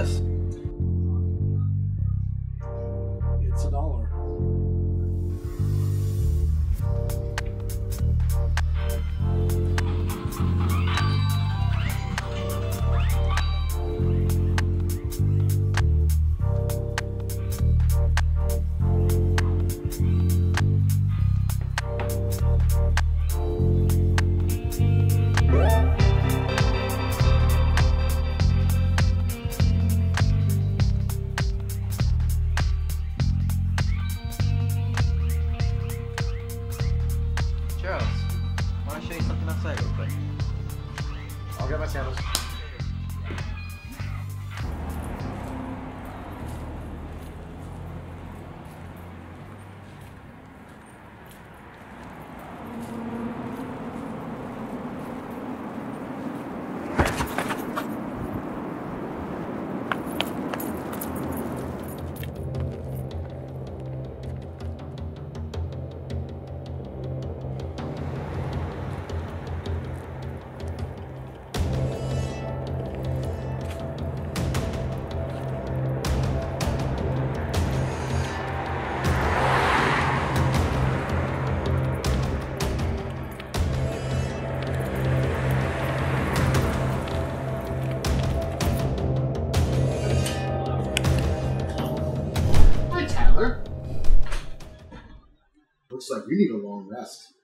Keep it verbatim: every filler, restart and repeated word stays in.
this? It's a dollar. Charles, want to show you something outside real quick? I'll get my sandals. Looks like you need a long rest.